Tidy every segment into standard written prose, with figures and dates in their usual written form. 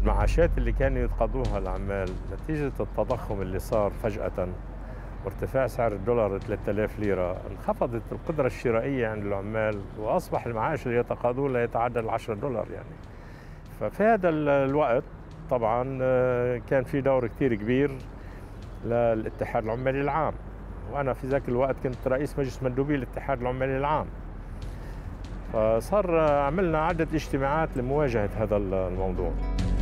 المعاشات اللي كانوا يتقاضوها العمال نتيجة التضخم اللي صار فجأة وارتفاع سعر الدولار 3000 ليرة انخفضت القدرة الشرائية عند العمال، وأصبح المعاش اللي يتقاضوه لا يتعدى $10 يعني. ففي هذا الوقت طبعا كان في دور كثير كبير للاتحاد العمالي العام، وأنا في ذاك الوقت كنت رئيس مجلس مندوبي الاتحاد العمالي العام. فصار عملنا عدة اجتماعات لمواجهة هذا الموضوع.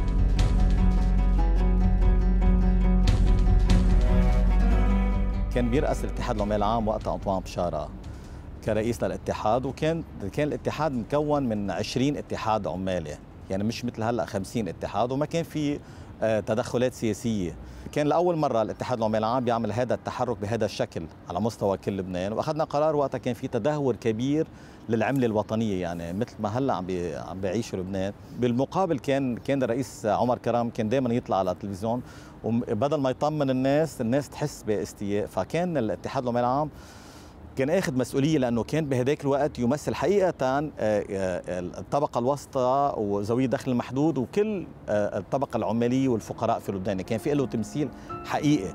كان بيرأس الاتحاد العمالي العام وقتها أنطوان بشارة كرئيس للاتحاد، وكان الاتحاد مكون من 20 اتحاد عمالي، يعني مش مثل هلا 50 اتحاد، وما كان في تدخلات سياسية. كان لأول مرة الاتحاد العمالي العام بيعمل هذا التحرك بهذا الشكل على مستوى كل لبنان، وأخذنا قرار وقتها كان في تدهور كبير للعملة الوطنية، يعني مثل ما هلا عم بيعيشوا لبنان. بالمقابل كان الرئيس عمر كرم كان دائما يطلع على التلفزيون، وبدل ما يطمن الناس تحس باستياء. فكان الاتحاد العمالي العام كان اخذ مسؤوليه، لانه كان بهذاك الوقت يمثل حقيقه الطبقه الوسطى وذوي الدخل المحدود وكل الطبقه العماليه والفقراء في لبنان، كان في له تمثيل حقيقي.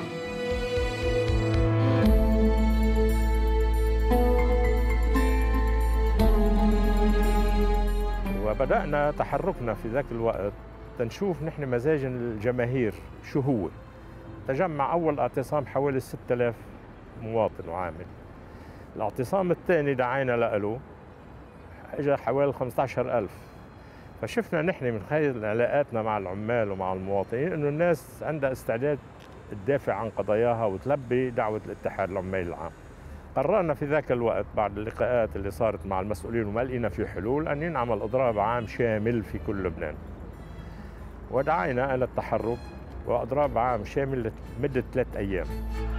وبدأنا تحركنا في ذاك الوقت تنشوف نحن مزاج الجماهير شو هو. تجمع أول اعتصام حوالي 6000 مواطن وعامل. الاعتصام الثاني دعينا له اجى حوالي 15000. فشفنا نحن من خلال علاقاتنا مع العمال ومع المواطنين انه الناس عندها استعداد تدافع عن قضاياها وتلبي دعوة الاتحاد العمالي العام. قررنا في ذاك الوقت بعد اللقاءات اللي صارت مع المسؤولين وما لقينا في حلول أن ينعمل إضراب عام شامل في كل لبنان. ودعينا إلى التحرك وإضراب عام شامل لمدة 3 أيام.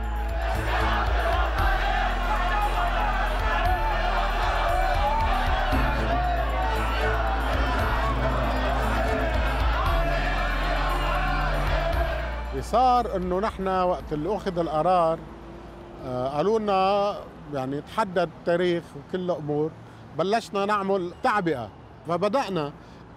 صار انه نحن وقت اللي اخذ القرار قالوا لنا يعني تحدد التاريخ وكل الامور، بلشنا نعمل تعبئه. فبدانا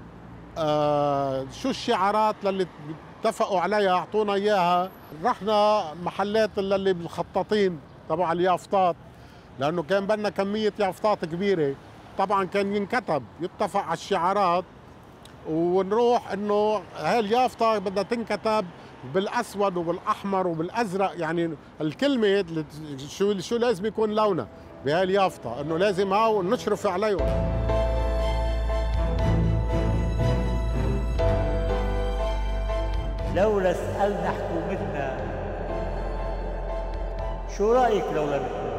شو الشعارات اللي اتفقوا عليها اعطونا اياها. رحنا محلات اللي بالخطاطين تبع اليافطات، لانه كان بدنا كميه يافطات كبيره. طبعا كان يتفق على الشعارات، ونروح انه هاي اليافطه بدها تنكتب بالاسود وبالاحمر وبالازرق، يعني الكلمه شو لازم يكون لونها بهاي اليافطه، انه لازم هاو نشرف عليهم. لولا سالنا حكومتنا شو رايك، لولا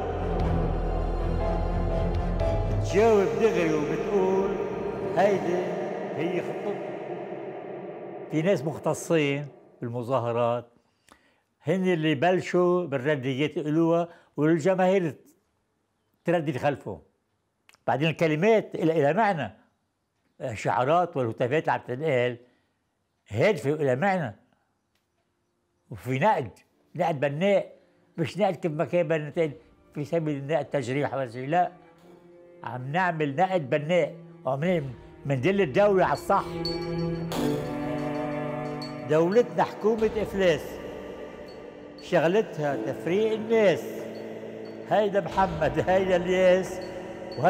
بتجاوب دغري وبتقول هيدي هي خطتنا. في ناس مختصين بالمظاهرات هن اللي بلشوا بالرديات يقولوها والجماهير تردد خلفهم. بعدين الكلمات إلى معنى، الشعارات والهتافات اللي عم تنقال هادفة وإلى معنى، وفي نقد بناء، مش نقد كيف ما كان بنتقال في سبيل النقد تجريح ولا شيء، لا، عم نعمل نقد بناء وعم مندل الدولة على الصح. دولتنا حكومة إفلاس، شغلتها تفريق الناس. هيدا محمد، هيدا الياس،